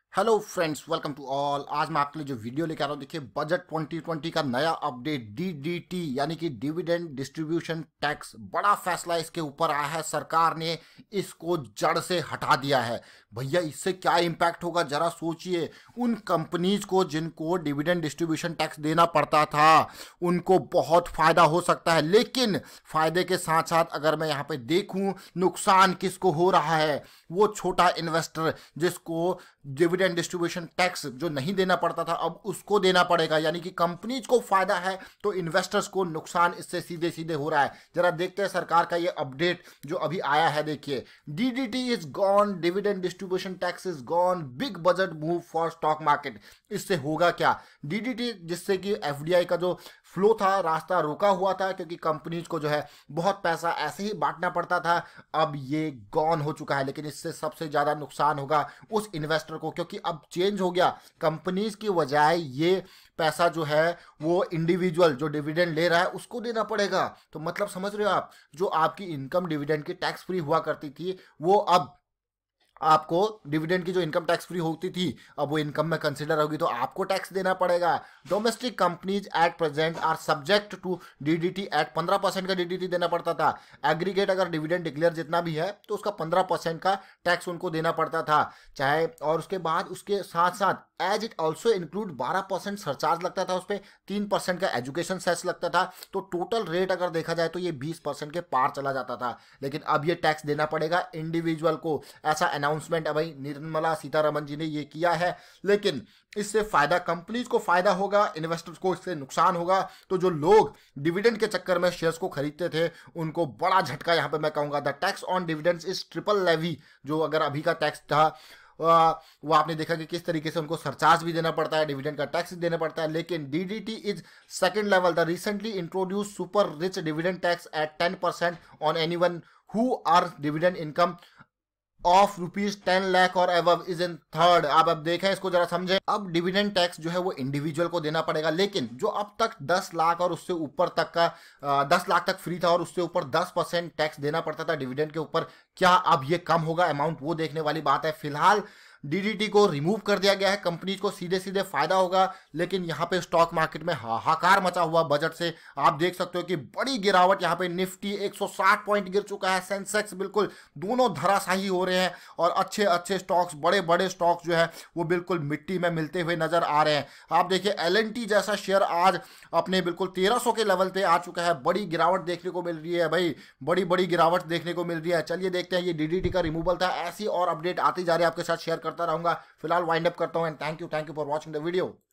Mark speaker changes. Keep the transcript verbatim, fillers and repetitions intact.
Speaker 1: Hello friends, welcome to all. आज मैं आपके लिए जो वीडियो लेकर आ रहा हूँ, देखिए बजट ट्वेंटी ट्वेंटी का नया अपडेट डी डी टी यानी कि डिविडेंड डिस्ट्रीब्यूशन टैक्स। बड़ा फैसला इसके ऊपर आया है, सरकार ने इसको जड़ से हटा दिया है। भैया इससे क्या इम्पैक्ट होगा जरा सोचिए। उन कंपनीज को जिनको डिविडेंड डिस्ट्रीब्यूशन टैक्स देना पड़ता था उनको बहुत फायदा हो सकता है, लेकिन फायदे के साथ साथ अगर मैं यहाँ पे देखूं नुकसान किसको हो रहा है, वो छोटा इन्वेस्टर जिसको डिविडेंड डिस्ट्रीब्यूशन टैक्स जो नहीं देना पड़ता था अब उसको देना पड़ेगा। यानी कि कंपनीज को फायदा है तो इन्वेस्टर्स को नुकसान इससे सीधे सीधे हो रहा है। जरा देखते हैं सरकार का ये अपडेट जो अभी आया है। देखिए, DDT is gone, dividend distribution tax is gone, big budget move for stock market. इससे होगा क्या? डीडीटी जिससे कि एफडीआई का जो फ्लो था, रास्ता रोका हुआ था, क्योंकि कंपनीज को जो है बहुत पैसा ऐसे ही बांटना पड़ता था, अब ये गॉन हो चुका है। लेकिन इससे सबसे ज्यादा नुकसान होगा उस इन्वेस्टर को, क्योंकि अब चेंज हो गया। कंपनीज की बजाय ये पैसा जो है वो इंडिविजुअल जो डिविडेंड ले रहा है उसको देना पड़ेगा। तो मतलब समझ रहे हो आप, जो आपकी इनकम डिविडेंड की टैक्स फ्री हुआ करती थी वो अब आपको डिविडेंड की जो इनकम टैक्स फ्री होती थी अब वो इनकम में कंसीडर होगी, तो आपको टैक्स देना पड़ेगा। Domestic companies at present are subject to DDT at पंद्रह परसेंट का डीडीटी देना पड़ता था। एग्रीगेट अगर डिविडेंड डिक्लेयर जितना भी है तो उसका पंद्रह परसेंट का टैक्स उनको देना पड़ता था चाहे। और उसके बाद उसके साथ साथ एज इट ऑल्सो इंक्लूड बारह परसेंट सरचार्ज लगता था, उस पर तीन परसेंट का एजुकेशन सेस लगता था। तो टोटल रेट अगर देखा जाए तो ये बीस परसेंट के पार चला जाता था। लेकिन अब ये टैक्स देना पड़ेगा इंडिविजुअल को। ऐसा अनाउंसमेंट अभी निर्मला सीतारमण जी ने ये किया है। लेकिन इससे फायदा कंपनीज को फायदा होगा, इन्वेस्टर्स को इससे नुकसान होगा। तो जो लोग डिविडेंड के चक्कर में शेयर्स को खरीदते थे उनको बड़ा झटका यहाँ पे मैं कहूंगा। The tax on dividends is triple levy. जो अगर अभी का टैक्स था वो आपने देखा कि किस तरीके से उनको सरचार्ज भी देना पड़ता है, डिविडेंड का टैक्स भी देना पड़ता है। लेकिन DDT is second level. The recently introduce super rich dividend tax at ten percent on anyone who are dividend income of rupees ten lakh और अबव इज इन थर्ड। आप अब देखें, इसको जरा समझें। अब डिविडेंड टैक्स जो है वो इंडिविजुअल को देना पड़ेगा, लेकिन जो अब तक दस लाख और उससे ऊपर तक का दस लाख तक फ्री था और उससे ऊपर दस परसेंट टैक्स देना पड़ता था डिविडेंड के ऊपर, क्या अब ये कम होगा अमाउंट? वो देखने वाली बात है। फिलहाल डीडीटी को रिमूव कर दिया गया है, कंपनीज को सीधे सीधे फायदा होगा। लेकिन यहाँ पे स्टॉक मार्केट में हाहाकार मचा हुआ बजट से। आप देख सकते हो कि बड़ी गिरावट यहाँ पे, निफ्टी एक सौ साठ पॉइंट गिर चुका है, सेंसेक्स बिल्कुल दोनों धराशाही हो रहे हैं और अच्छे अच्छे स्टॉक्स, बड़े बड़े स्टॉक्स जो है वो बिल्कुल मिट्टी में मिलते हुए नजर आ रहे हैं। आप देखिए एल एन टी जैसा शेयर आज अपने बिल्कुल तेरह सौ के लेवल पे आ चुका है। बड़ी गिरावट देखने को मिल रही है भाई, बड़ी बड़ी गिरावट देखने को मिल रही है। चलिए देखते हैं, ये डीडीटी का रिमूवल था। ऐसी और अपडेट आती जा रही है, आपके साथ शेयर करता रहूंगा। फिलहाल वाइंड अप करता हूं and thank you thank you for watching the video.